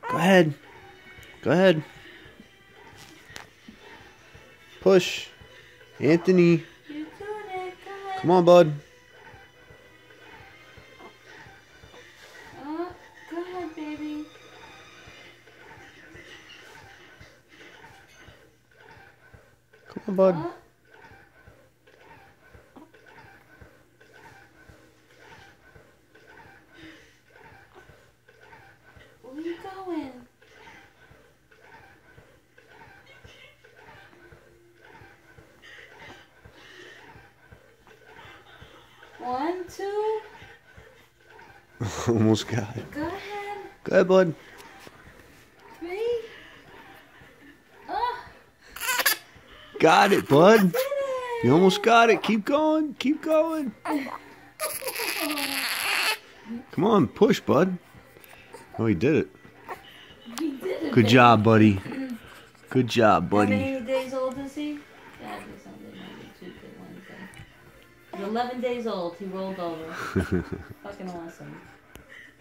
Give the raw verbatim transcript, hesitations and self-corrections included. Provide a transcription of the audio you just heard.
Go ahead. Go ahead. Push. Anthony. You're doing it. Go ahead. Come on, bud. Oh, go ahead, baby. Come on, bud. Oh. Where are you going? One, two. Almost got it. Go ahead. Go ahead, bud. Three. Oh, Got it, bud. did it. You almost got it. Keep going. Keep going. Come on, push, bud. Oh, he did it. He did it. Good job, buddy. Good job, How buddy. many days old is he? Saturday, Sunday, Monday, Tuesday, Wednesday. He's eleven days old. He rolled over. Fucking awesome.